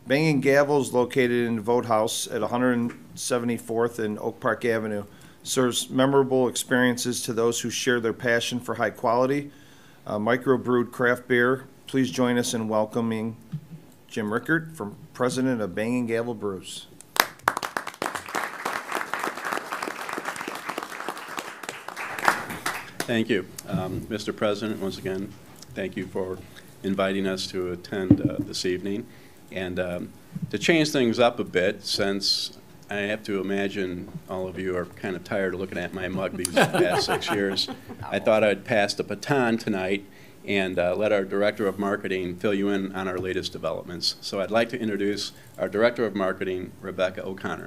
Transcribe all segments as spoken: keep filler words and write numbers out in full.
Banging Gavel is located in the Vote House at one seventy-fourth and Oak Park Avenue. Serves memorable experiences to those who share their passion for high quality, uh, micro-brewed craft beer. Please join us in welcoming Jim Rickert, from President of Banging Gavel Brews. Thank you, um, Mister President. Once again, thank you for inviting us to attend uh, this evening. And um, to change things up a bit, since I have to imagine all of you are kind of tired of looking at my mug these past six years, I thought I'd pass the baton tonight and uh, let our Director of Marketing fill you in on our latest developments. So I'd like to introduce our Director of Marketing, Rebecca O'Connor.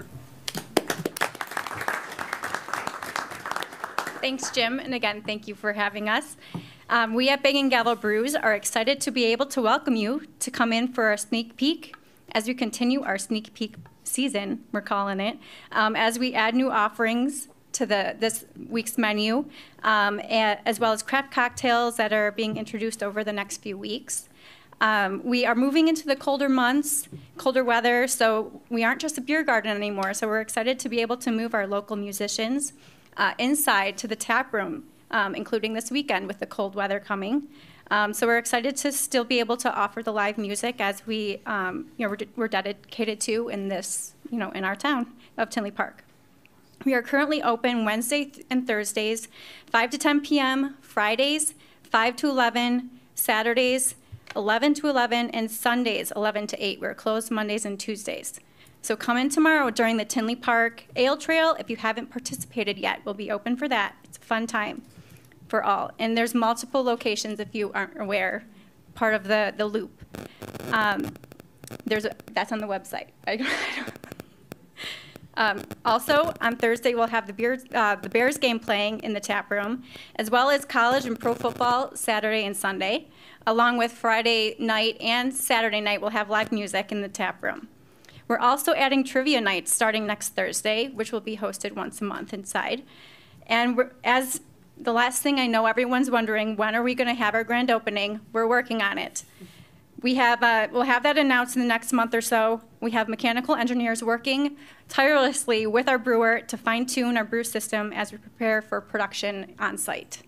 Thanks, Jim, and again, thank you for having us. Um, we at Banging Gavel Brews are excited to be able to welcome you to come in for a sneak peek as we continue our sneak peek season, we're calling it, um, as we add new offerings to the this week's menu, um, as well as craft cocktails that are being introduced over the next few weeks. Um, we are moving into the colder months, colder weather, so we aren't just a beer garden anymore, so we're excited to be able to move our local musicians uh, inside to the tap room, um, including this weekend with the cold weather coming. Um, so we're excited to still be able to offer the live music as we, um, you know, we're, we're dedicated to in this, you know, in our town of Tinley Park. We are currently open Wednesday and Thursdays, five to ten p m, Fridays, five to eleven, Saturdays, eleven to eleven, and Sundays, eleven to eight. We're closed Mondays and Tuesdays. So come in tomorrow during the Tinley Park Ale Trail. If you haven't participated yet, we'll be open for that. It's a fun time for all. And there's multiple locations, if you aren't aware, part of the, the loop. Um, there's a, that's on the website. I don't, I don't. Um, also, on Thursday, we'll have the Bears, uh, the Bears game playing in the tap room, as well as college and pro football Saturday and Sunday. Along with Friday night and Saturday night, we'll have live music in the tap room. We're also adding trivia nights starting next Thursday, which will be hosted once a month inside. And we're, as the last thing I know, everyone's wondering, when are we going to have our grand opening? We're working on it. We have, uh, we'll have that announced in the next month or so. We have mechanical engineers working tirelessly with our brewer to fine-tune our brew system as we prepare for production on site.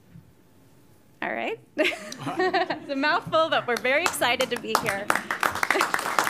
All right? It's a mouthful, but we're very excited to be here.